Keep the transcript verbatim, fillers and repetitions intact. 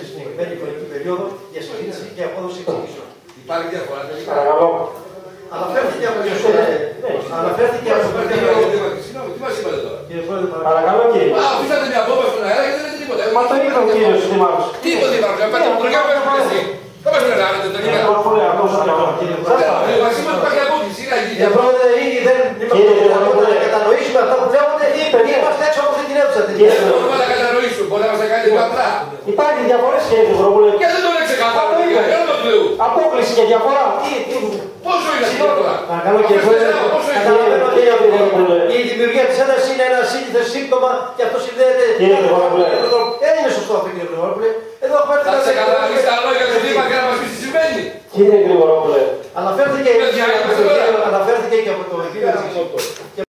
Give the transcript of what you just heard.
στη συγκεκριμένη χρονική περίοδο για συζήτηση και απόδοση εξηγήσεων. Υπάρχει διαφορά. Παρακαλώ. Αναφέρθηκε από τον Αναφέρθηκε από τον Συγγνώμη, τι μας είπατε τώρα. Παρακαλώ κύριε. Α, αφήσατε μια βόμβα στον αέρα και δεν λέτε τίποτα. Μα το είπε ο κύριος Δημάρχος. Τι είπε ο Δημάρχος, να πάτε από τον Γιάννη να πέσει. Δεν μας τρελάνετε τον Κύριε Γιάννη. Προπούλε, αυτός είναι αυτό. Μας είπατε ότι υπάρχει απόκληση, είναι αγγίδια. Κύριε Πρόεδρε, ήδη δεν είμαστε να κατανοήσουμε αυτά που λέγονται ή είμαστε έξω από αυτή την αίθουσα. Δεν μπορούμε να κατανοήσουμε, μπορεί να μας τα κάνει πιο απλά. Υπάρχει διαφορές κύριε Προπούλε. Και δεν το λέξε καθόλου, για όνομα του Θεού. Απόκληση και διαφορά. Πόσο είναι αυτή η διαφορά. Παρακαλώ κύριε Πρόεδρε, καταλαβαίνω ότι η δημιουργία της έντασης είναι ένα σύνθετο σύμπτωμα και αυτό συνδέεται. Δεν είναι σωστό αυτό κύριε Γρηγορόπουλε. Εδώ έχουμε έρθει Θα να σε καταλαβείς τα λόγια του Δήμα και να μας πεις τι συμβαίνει. Κύριε Γρηγορόπουλε. Αναφέρθηκε και από το κύριο